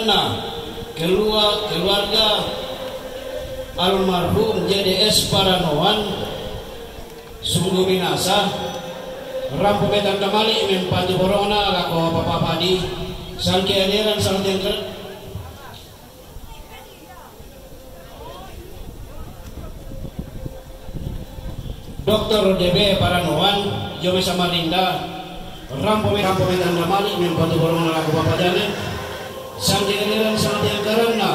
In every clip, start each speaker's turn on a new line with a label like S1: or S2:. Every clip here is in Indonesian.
S1: karena keluarga almarhum JDS Paranoan sungguh binasa. Rampu metan kembali mempati borona lako Bapak Padi sangki aliran sangtiang Dr. DB Paranoan Jome Samarinda rampu metan kembali mempati borona lako Bapak Jane sangki aliran sangtiang karena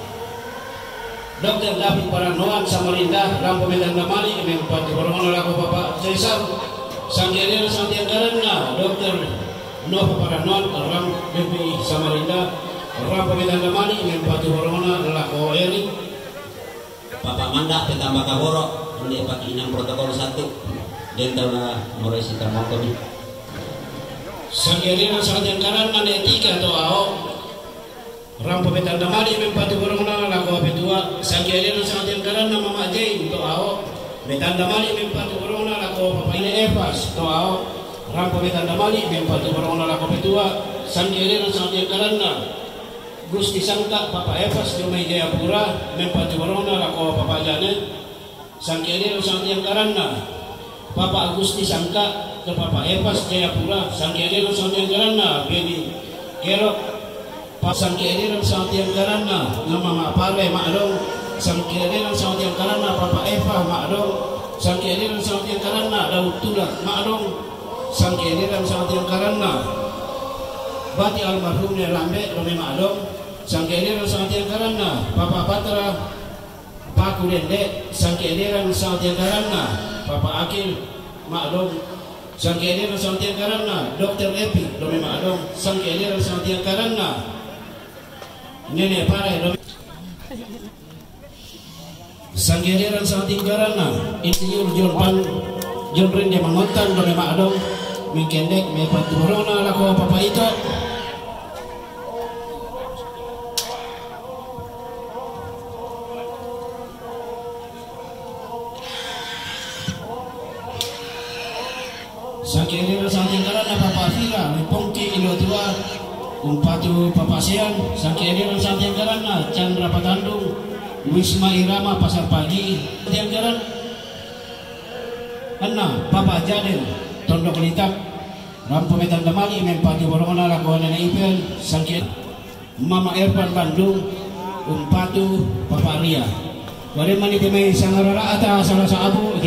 S1: Dr. David Paranoan Samarinda rampu metan kembali mempati borona lako Bapak Cesar Sangkiran Santiang karena Dr. Nova Paranoan Ram BPI Samarinda Ram Pemitan Damani Mempati Horona Lako Eri
S2: Bapak Manda Petambah Kaboro Ini pakai inang protokol 1 Dental na Moresita Mokoni
S1: Sangkiran Santiang karena Netika atau Ao Ram Pemitan Damani Mempati Horona Lako Petua Sangkiran Santiang karena Mama Jai untuk Ao Metanda mali mempatu corona lako Papa ini Evas toao rampo metanda mali mempatu corona lako petua sangkiri santiang karana Gusti Sangka Papa Evas Jomai Jayapura mempatu corona lako Papa Jane sangkiri santiang karana Papa Gusti Sangka ke Papa Evas Jayapura sangkiri santiang karana Beni Kerok pasangkiri santiang karana nama Mapale Makdong sangkiran santiang karana Papa Eva Makdong sangkiran santiang karana Daud Tulah Makdong sangkiran santiang karana Bati almarhumnya Lambe Rome Makdong sangkiran santiang karana Papa Patra Paku Dende sangkiran santiang karana Papa Akil Makdong sangkiran santiang karana Dr. Epi Rome Makdong sangkiran santiang karana Nenek Pare Rome Sangkiriran santiang karana Insinyur John Rende Mangotan Dole Makdong Mengkendek Mepatu Horona lako Papa itu Sangkiriran santiang karana Papa Fira Mepongki Ilo Tua Umpatu Papa Sian Sangkiriran santiang karana Chandra Patandung Wisma Irama Pasar Pagi yang jalan Anna Papa Jaden Tondok Litap Rampu Metan Damali Mempati Borona Lakuan dan Ipel Sangkir Mama Irfan Bandung Umpatu Papa Ria Warimani Timai Sangarara Ata Salah Saabu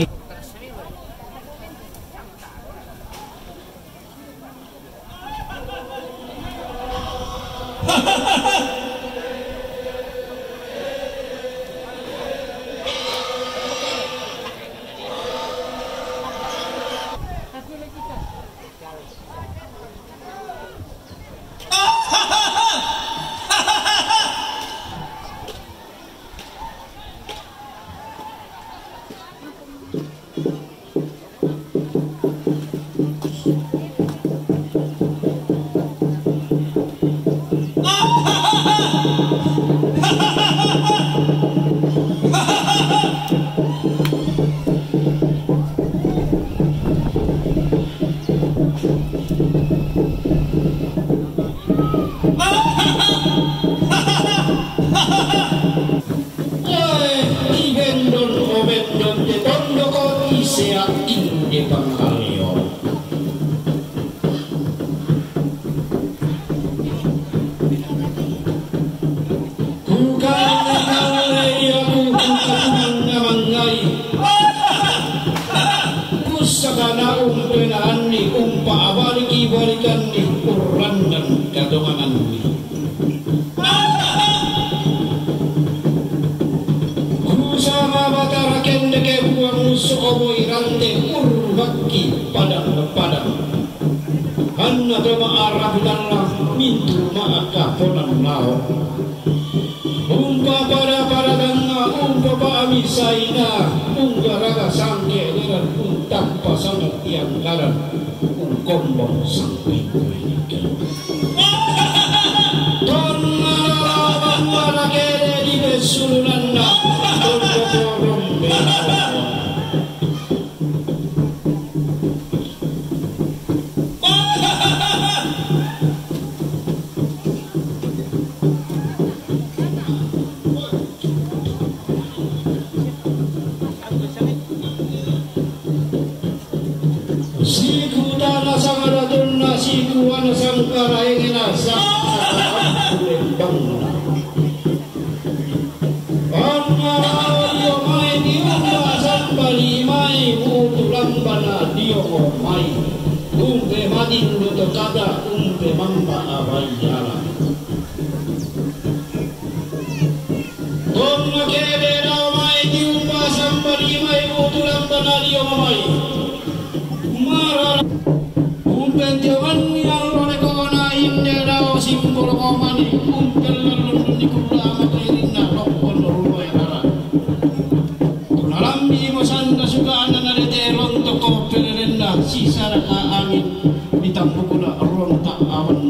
S1: omani umpel lulun di kula matirinna lokon ruloy hara tunalambi mo sanda sugaan na naritelon to ko perenna sisara ka angin ditampo ko na ronta awan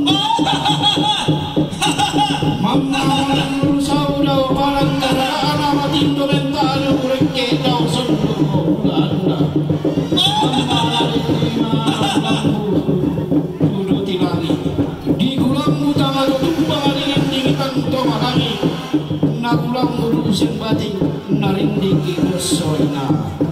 S1: mamma saudau parang karana matindo mentalo ureke daw sundu ko ulanda mamma tudo tilani di gulang utama tumpang dingintingitan to makani na gulang mudusin bating narinding idosoina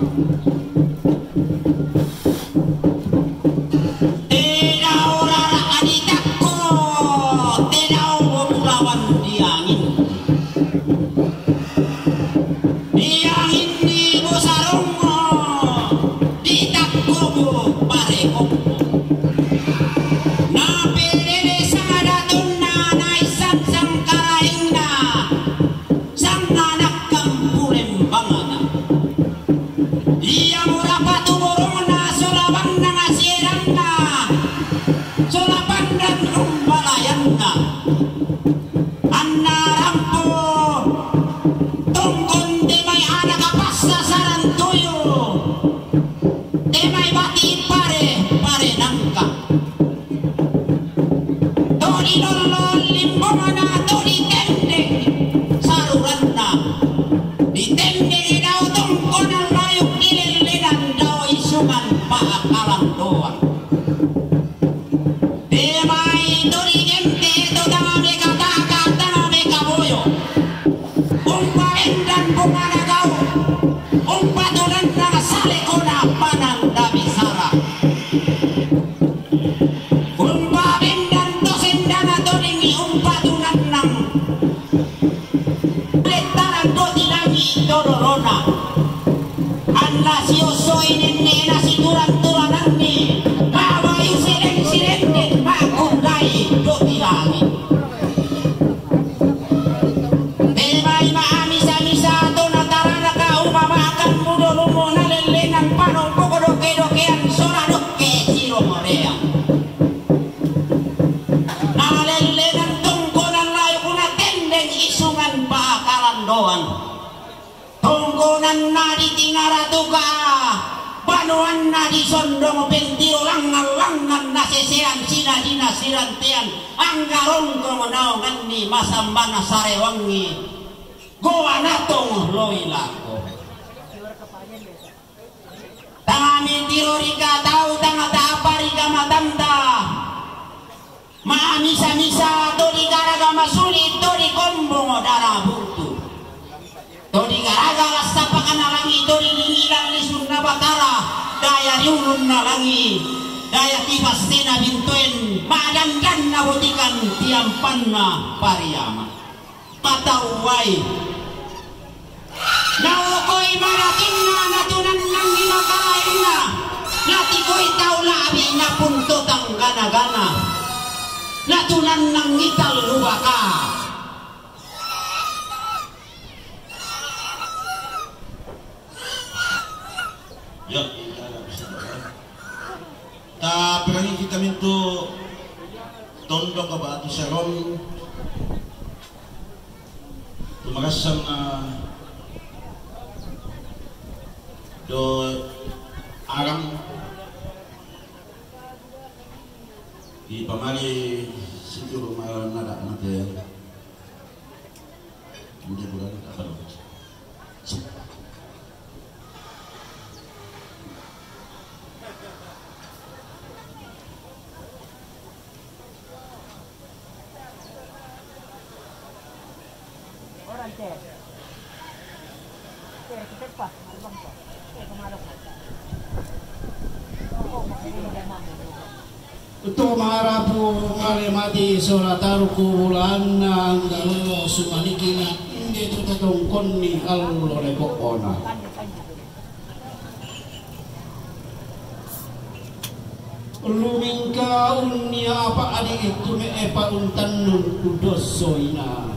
S1: tungkunan na di tingaratuka panuan na di sondong bentiro langan-langan na sesean sina dina sirantian anggarong kemenaungan ni masambana sarewangi goa natong loilako tangami tirorika tau tanga-taparika matanda misa-misa tori garagama sulit tori kombong darah burtu tori garagala sapakan nalangi tori lingilang lisun nabatara daya riulun nalangi daya tibas tena bintuen madandan nabutikan tiampanna pariyama patauwai naukoi marakinna natunan nang ginakarainna natikoi tau labi na punto tang gana-gana natunan nang ngital lubaka
S3: ya ta perangi kita mintu tondong ke batu seron tumakasam na do aram di pamali situ malam nada nanti kemudian bulan apa
S4: orang teh kita pas malam tu kemarin
S1: Ito maharapo malimati surataruku bulan ng galo sumanikina hindi ito tatungkon ni aloreko ona. Luming kaun niya pa adik ito may epauntan nun kudosoy na.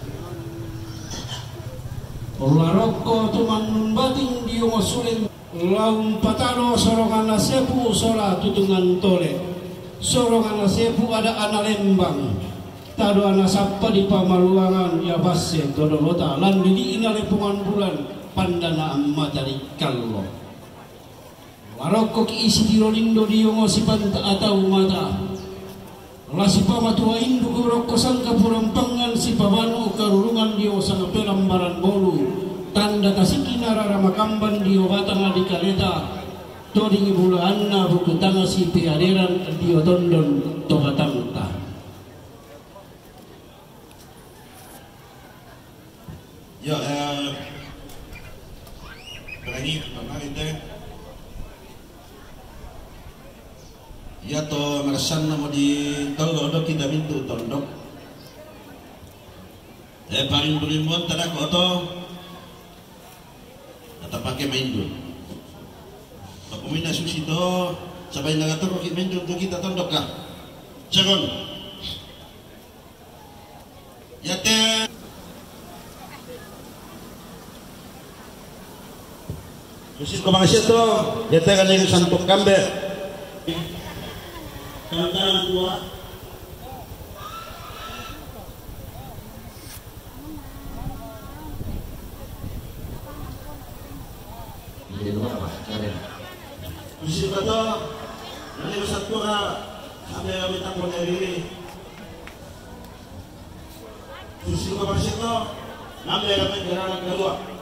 S1: Laroko tuman bating diyo masulin laung patano sorongan na sepu sora tutungan tole. Sorongan na sepu ada analembang tado anasapa di pamaluangan ya basse todolota lan dili inale pungan bulan pandana matari kallo waroko ki isi dirolindo diongo si panta atau mata lasi pamatua indu kuroko sangka purampangan si pabano karurungan dio sang pelambaran bolu tanda tasikina rara makamban dio batang di kaleta toding bulanna buku tanga si piaderan dio tondon tobatangta.
S3: Ya, berani kemarin deh. Ya to merasan nama di tolong kita mintu tondok. Paling berimbun tada koto. Atau pakai main dulu. Aku minta susi to, sampai nagator kita main dulu kita tondok kah? Jangan. Ya teh. Susi ko mga to, ya teh kan yang santok kambe.
S2: Kawan-kawan tua
S3: Jadi lupa apa? Kalian. Susi ko to, nanti usap ko ka, sabi kami takbo na rin. Susi ko mga to, namay kami kailangan kalua.